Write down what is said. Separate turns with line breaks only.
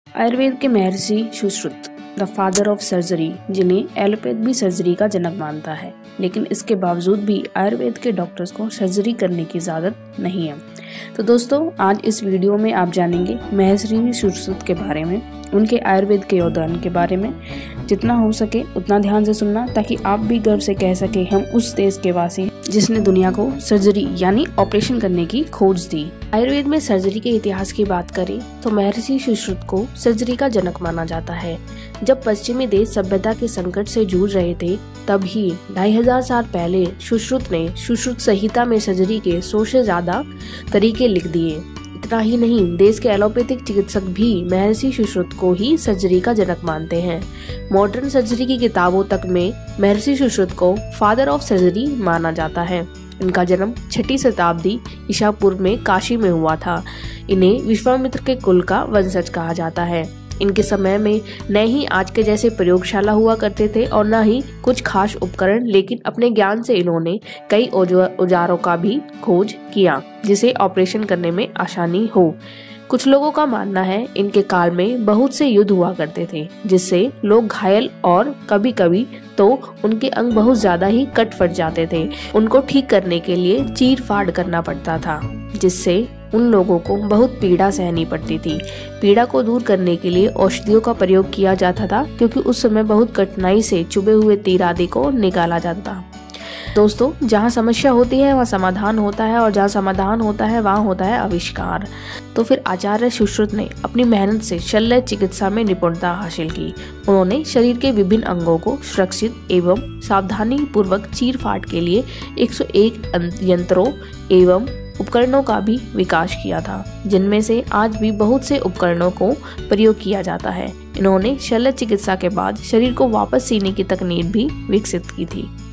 आयुर्वेद के महर्षि Sushruta the father of surgery, जिन्हें एलोपैथ भी सर्जरी का जनक मानता है, लेकिन इसके बावजूद भी आयुर्वेद के डॉक्टर्स को सर्जरी करने की इजाज़त नहीं है। तो दोस्तों, आज इस वीडियो में आप जानेंगे महर्षि सुश्रुत के बारे में, उनके आयुर्वेद के योगदान के बारे में। जितना हो सके उतना ध्यान से सुनना, ताकि आप भी गर्व से कह सके हम उस देश के वासी जिसने दुनिया को सर्जरी यानी ऑपरेशन करने की खोज दी। आयुर्वेद में सर्जरी के इतिहास की बात करें तो महर्षि सुश्रुत को सर्जरी का जनक माना जाता है। जब पश्चिमी देश सभ्यता के संकट से जूझ रहे थे, तब ही 2500 साल पहले सुश्रुत ने सुश्रुत संहिता में सर्जरी के 100 से ज्यादा तरीके लिख दिए। इतना ही नहीं, देश के एलोपैथिक चिकित्सक भी महर्षि सुश्रुत को ही सर्जरी का जनक मानते हैं। मॉडर्न सर्जरी की किताबों तक में महर्षि सुश्रुत को फादर ऑफ सर्जरी माना जाता है। इनका जन्म 6वीं शताब्दी ईसा पूर्व में काशी में हुआ था। इन्हें विश्वामित्र के कुल का वंशज कहा जाता है। इनके समय में न ही आज के जैसे प्रयोगशाला हुआ करते थे और न ही कुछ खास उपकरण, लेकिन अपने ज्ञान से इन्होंने कई औजारों का भी खोज किया जिसे ऑपरेशन करने में आसानी हो। कुछ लोगों का मानना है इनके काल में बहुत से युद्ध हुआ करते थे, जिससे लोग घायल और कभी कभी तो उनके अंग बहुत ज्यादा ही कट फट जाते थे। उनको ठीक करने के लिए चीर फाड़ करना पड़ता था, जिससे उन लोगों को बहुत पीड़ा सहनी पड़ती थी। पीड़ा को दूर करने के लिए औषधियों का प्रयोग किया जाता था, क्योंकि उस समय बहुत कठिनाई से चुभे हुए तीर आदि को निकाला जाता। दोस्तों, जहाँ समस्या होती है वहाँ समाधान होता है, और जहाँ समाधान होता है वहाँ होता है आविष्कार। तो फिर आचार्य सुश्रुत ने अपनी मेहनत से शल्य चिकित्सा में निपुणता हासिल की। उन्होंने शरीर के विभिन्न अंगों को सुरक्षित एवं सावधानी पूर्वक चीर फाड़ के लिए 101 यंत्रों एवं उपकरणों का भी विकास किया था, जिनमें से आज भी बहुत से उपकरणों को प्रयोग किया जाता है। इन्होंने शल्य चिकित्सा के बाद शरीर को वापस सीने की तकनीक भी विकसित की थी।